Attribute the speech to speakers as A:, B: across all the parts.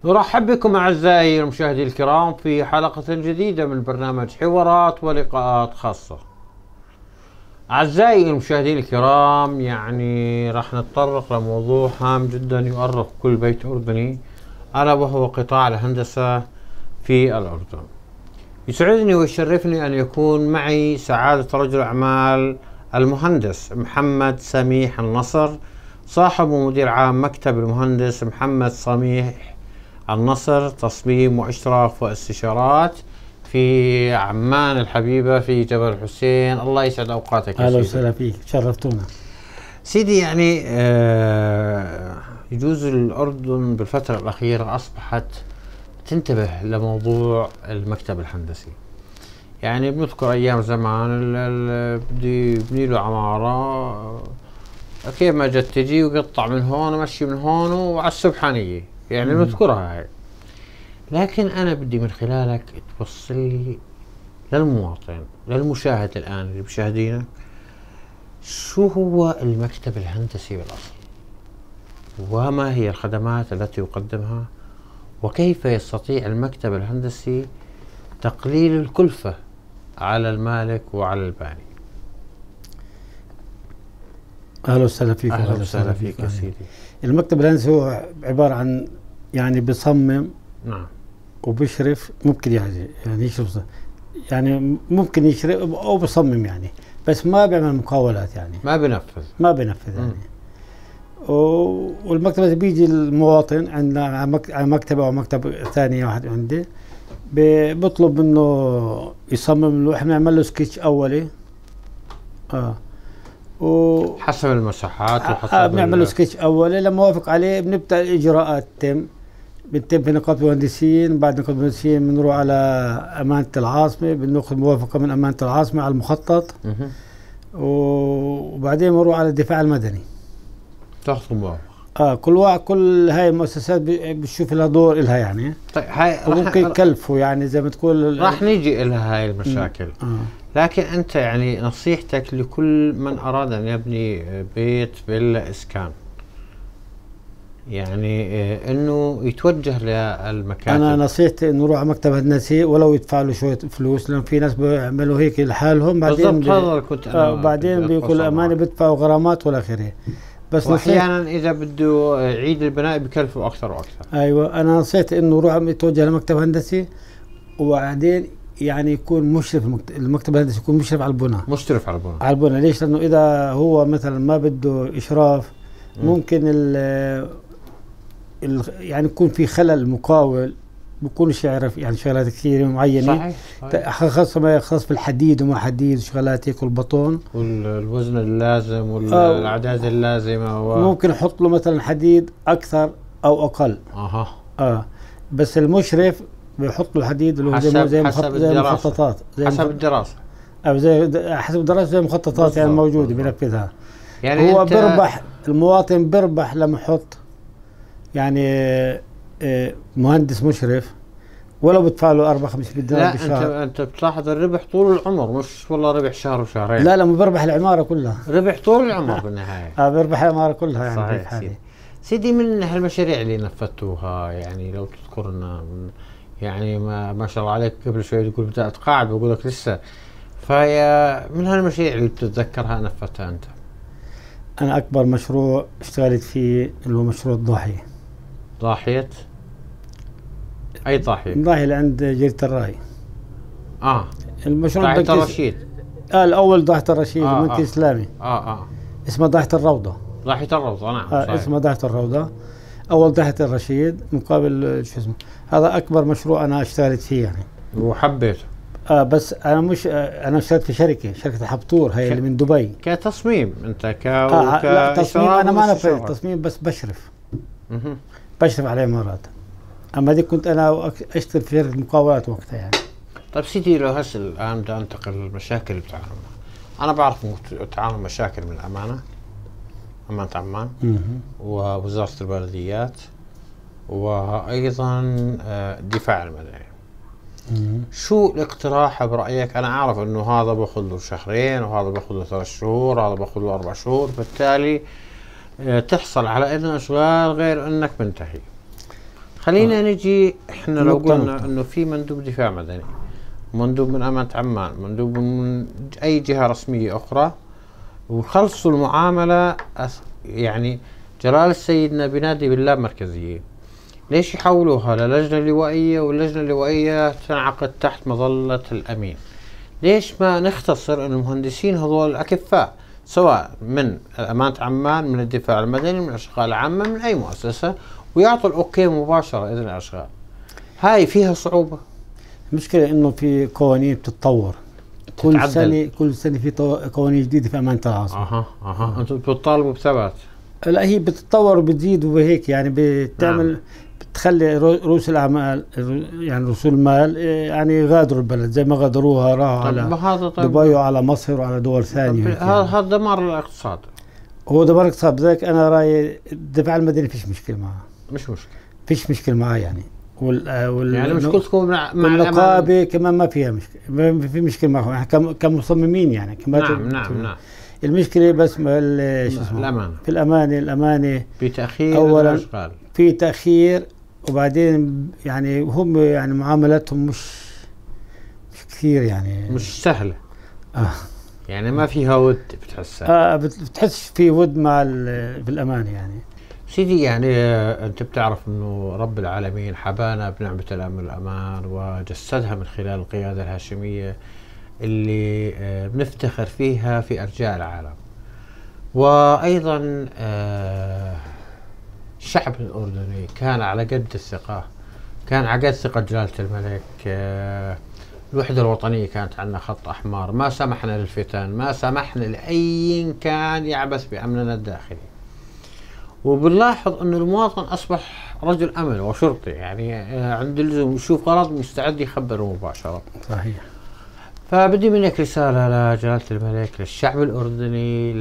A: نرحب بكم أعزائي المشاهدين الكرام في حلقة جديدة من برنامج حوارات ولقاءات خاصة. أعزائي المشاهدين الكرام، راح نتطرق لموضوع هام جدا يؤرق كل بيت أردني، ألا وهو قطاع الهندسة في الأردن. يسعدني ويشرفني أن يكون معي سعادة رجل أعمال المهندس محمد سميح النصر، صاحب ومدير عام مكتب المهندس محمد سميح النصر تصميم وإشراف واستشارات في عمان الحبيبة في جبل الحسين. الله يسعد أوقاتك يا
B: أهلا
A: سيدي.
B: وسهلا فيك، شرفتونا
A: سيدي. يجوز الأردن بالفترة الأخيرة أصبحت تنتبه لموضوع المكتب الهندسي. بنذكر أيام زمان بدي يبني له عمارة، كيف ما جت تجي وقطع من هون ومشي من هون وعلى السبحانية، نذكرها هاي. لكن أنا بدي من خلالك توصل لي للمواطن، للمشاهد الآن اللي بيشاهدينك، شو هو المكتب الهندسي بالأصل؟ وما هي الخدمات التي يقدمها؟ وكيف يستطيع المكتب الهندسي تقليل الكلفة على المالك وعلى الباني؟
B: أهلا وسهلا فيك.
A: أهلا وسهلا فيك يا سيدي.
B: المكتب الهندسي هو عبارة عن بيصمم،
A: نعم،
B: وبيشرف. ممكن يشرف، ممكن يشرف أو بيصمم بس ما بيعمل مقاولات، ما بينفذ والمكتب بيجي المواطن عندنا على مكتبه أو مكتب ثاني واحد عندي، بيطلب منه يصمم له. احنا نعمل له سكتش أولي
A: حسب المساحات وحسب
B: بنعمل له سكتش أولي. لما وافق عليه بنبدأ الإجراءات بنتم في نقابة المهندسين. بعد نقابة المهندسين بنروح على أمانة العاصمة، بناخذ موافقة من أمانة العاصمة على المخطط. وبعدين بنروح على الدفاع المدني،
A: تاخذ موافقة.
B: كل هاي المؤسسات بتشوف لها دور إلها
A: طيب، هاي
B: وممكن يكلفوا زي ما تقول.
A: راح نيجي إلى هاي المشاكل. لكن أنت نصيحتك لكل من أراد أن يبني بيت فيلا إسكان، إنه يتوجه للمكاتب.
B: أنا نصيحتي إنه يروح على مكتب هندسي ولو يدفع له شوية فلوس، لأن في ناس بيعملوا هيك لحالهم. بعدين بيقول الأمانة بيدفعوا غرامات ولا آخره. بس
A: واحيانا اذا بده يعيد البناء بكلفه اكثر واكثر.
B: ايوه، انا نصيحت انه يروح يتوجه لمكتب هندسي، وبعدين يكون مشرف. المكتب الهندسي يكون مشرف على البناء.
A: مشرف على البناء.
B: ليش؟ لانه اذا هو مثلا ما بده اشراف، ممكن يكون في خلل. مقاول بيكونش يعرف شغلات كثيره معينه. صحيح. خاصه ما يخص بالحديد وما حديد وشغلات هيك والبطون
A: والوزن اللازم والاعداد اللازمه
B: ممكن يحط له مثلا حديد اكثر او اقل. بس المشرف بيحط له الحديد اللي هو زي المخططات،
A: حسب الدراسه
B: حسب الدراسه زي المخططات موجوده بينفذها. هو بيربح، المواطن بيربح لما يحط مهندس مشرف ولو بدفع له 4-5 دينار بالشهر.
A: لا، انت بتلاحظ الربح طول العمر، مش والله ربح شهر وشهرين.
B: لا، ما بيربح العماره كلها،
A: ربح طول العمر بالنهايه.
B: بيربح العماره كلها.
A: صحيح. سيدي، من هالمشاريع اللي نفذتوها لو تذكر لنا، ما شاء الله عليك، قبل شوي تقول بدأت قاعد، بقول لك لسه. فيا من هالمشاريع اللي بتتذكرها نفذتها انت؟
B: انا اكبر مشروع اشتغلت فيه اللي هو مشروع الضاحيه.
A: ضاحية؟ أي ضاحية؟
B: الضاحية اللي عند جزيرة الراي. المشروع
A: ضاحية الرشيد.
B: الأول ضاحية الرشيد، المنتج الإسلامي. اسمها ضاحية الروضة.
A: ضاحية الروضة، نعم.
B: اسمها ضاحية الروضة. أول ضاحية الرشيد مقابل شو اسمه. هذا أكبر مشروع أنا اشتغلت فيه
A: وحبيته.
B: بس أنا مش أنا اشتغلت في شركة الحبطور، هي اللي من دبي.
A: كتصميم أنت
B: لا، تصميم أنا ما نفذت تصميم، بس بشرف. بشرف على العمارات. أما دي كنت أنا أشتغل في شركة مقاولات وقتها
A: طيب سيدي، لو هسه الآن بدي أنتقل للمشاكل اللي بتعانوا منها. أنا بعرف تعانوا مشاكل من أمانة عمان، ووزارة البلديات، وأيضا الدفاع المدني. شو الاقتراح برأيك؟ أنا أعرف إنه هذا باخذ له 2 وهذا باخذ له 3 شهور، هذا باخذ له 4 شهور، بالتالي تحصل على إذن أشغال غير إنك منتهي. خلينا نجي احنا لو
B: نقطة
A: قلنا
B: نقطة.
A: انه في مندوب دفاع مدني، مندوب من امانة عمان، مندوب من اي جهة رسمية اخرى، وخلصوا المعاملة يعني جلال السيدنا بينادي باللامركزية، ليش يحولوها للجنة لوائية، واللجنة اللوائية تنعقد تحت مظلة الامين؟ ليش ما نختصر ان المهندسين هذول الاكفاء سواء من امانة عمان، من الدفاع المدني، من الاشغال العامة، من اي مؤسسة، ويعطوا الاوكي مباشرة اذن الاشغال؟ هاي فيها صعوبة.
B: المشكلة انه في قوانين بتتطور كل
A: تتعدل.
B: سنة، كل سنة في قوانين جديدة في أمانة العاصمة.
A: انتم بتطالبوا بثبات.
B: لا هي بتتطور وبتزيد وهيك يعني بتعمل
A: نعم.
B: بتخلي رؤوس الأعمال يعني رسول المال يعني يغادروا البلد زي ما غادروها، راحوا
A: طب
B: على
A: هذا
B: دبي وعلى مصر وعلى دول ثانية هيك يعني.
A: هذا دمار الاقتصاد.
B: هو ده برك صعب ذاك. أنا رأيي الدفاع المدني فيش مشكلة معه،
A: مش مشكلة.
B: فيش مشكلة معه يعني.
A: يعني مشكلتكم مع
B: النقابة كمان ما فيها مشكلة، ما في مشكلة معهم احنا كمصممين يعني
A: نعم.
B: المشكلة بس شو اسمه
A: الأمانة.
B: في الأمانة
A: بتأخير
B: أولا
A: الأشغال.
B: في تأخير، وبعدين يعني هم يعني معاملاتهم مش كثير يعني
A: مش سهلة.
B: آه.
A: يعني ما فيها ود بتحسها.
B: بتحس في ود مع في الأمانة يعني.
A: سيدي يعني أنت بتعرف أنه رب العالمين حبانا بنعمة الأمن والأمان وجسدها من خلال القيادة الهاشمية اللي بنفتخر فيها في أرجاء العالم. وأيضا الشعب الأردني كان على قد الثقة، كان على قد ثقة جلالة الملك. الوحدة الوطنية كانت عندنا خط أحمر، ما سمحنا للفتن، ما سمحنا لأي كان يعبث بأمننا الداخلي. وبنلاحظ أن المواطن أصبح رجل أمن وشرطي، يعني عند اللزوم يشوف غلط مستعد يخبره مباشرة.
B: صحيح.
A: فبدي منك رسالة لجلالة الملك، للشعب الأردني،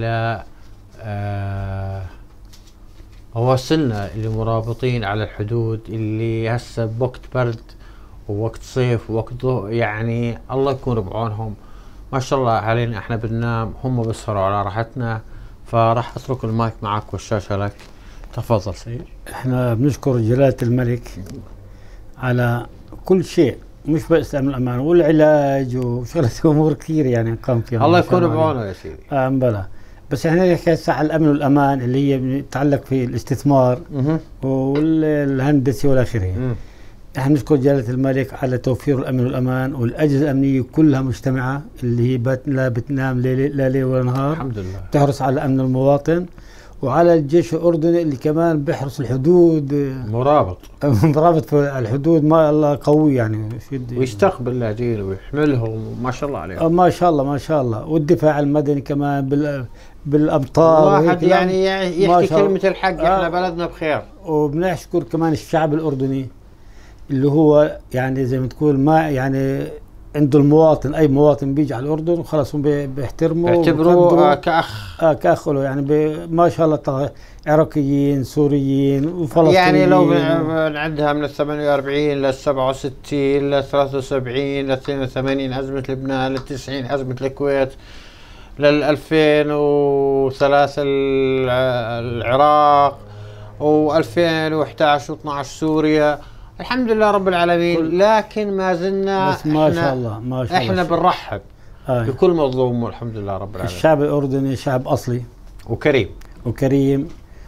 A: أواصلنا اللي مرابطين على الحدود، اللي هسه بوقت برد ووقت صيف ووقت يعني الله يكون بعونهم. ما شاء الله علينا، احنا بننام هم بيسهروا على راحتنا. فراح اترك المايك معك والشاشة لك، تفضل سيدي.
B: احنا بنشكر جلالة الملك على كل شيء، مش بس الأمن والأمان والعلاج وشغلة أمور كثير يعني قام فيها.
A: الله يكون بعونه يا سيدي.
B: بلا بس احنا نحكي هسه على الأمن والأمان اللي هي بتتعلق في الاستثمار والهندسة والى آخره. احنا نشكر جلالة الملك على توفير الأمن والأمان، والأجهزة الأمنية كلها مجتمعة اللي هي لا بتنام لا ليل ولا نهار،
A: الحمد لله،
B: تحرص على أمن المواطن، وعلى الجيش الأردني اللي كمان بيحرس الحدود، مرابط في الحدود ما الله قوي يعني،
A: ويستقبل اللاجئين ويحملهم، ما شاء الله عليهم.
B: ما شاء الله ما شاء الله. والدفاع المدني كمان بالأمطار،
A: واحد يعني يحكي كلمة الحق. احنا بلدنا بخير.
B: وبنشكر كمان الشعب الأردني اللي هو يعني زي ما تقول ما يعني عنده المواطن، اي مواطن بيجي على الاردن وخلاص هم بيحترموا،
A: بيعتبروه كاخ.
B: كاخ له يعني ما شاء الله. عراقيين، سوريين، وفلسطينيين.
A: يعني لو بنعدها من ال 48 لل 67 لل 73 لل 82 ازمه لبنان، لل 90 ازمه الكويت، لل 2003 العراق، و2011 و12 سوريا. الحمد لله رب العالمين. لكن ما زلنا
B: بس ما شاء الله ما شاء الله
A: احنا بنرحب بكل مظلوم، والحمد لله رب العالمين.
B: الشعب الأردني شعب أصلي وكريم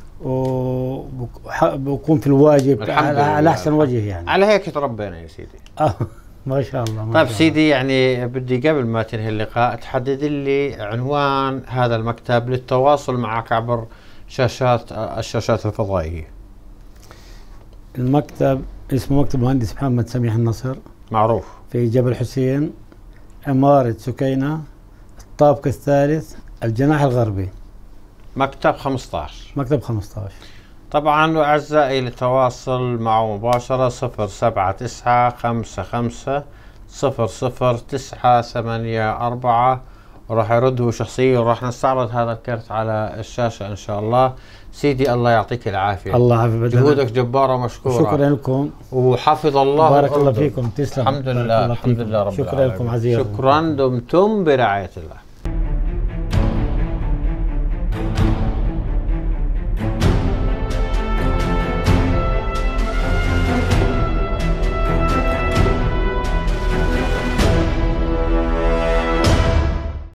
B: وبكون في الواجب على أحسن وجه يعني.
A: على هيك تربينا يا سيدي.
B: ما شاء الله.
A: طيب سيدي، يعني بدي قبل ما تنهي اللقاء تحدد لي عنوان هذا المكتب للتواصل معك عبر الشاشات الفضائية.
B: المكتب اسمه مكتب المهندس محمد سميح النصر،
A: معروف، في
B: جبل حسين، عمارة سكينة، الطابق الثالث، الجناح الغربي،
A: مكتب 15.
B: مكتب 15.
A: طبعا أعزائي للتواصل معه مباشرة 079-55-00-984، وراح يرده شخصيا، وراح نستعرض هذا الكرت على الشاشة إن شاء الله. سيدي الله يعطيك العافية.
B: الله يعافيك.
A: جهودك جبارة ومشكورة.
B: شكرا لكم
A: وحفظ الله.
B: بارك الله فيكم. تسلم.
A: الحمد لله، الحمد لله رب العالمين.
B: شكرا لكم عزيزي.
A: شكرا، دمتم برعاية الله.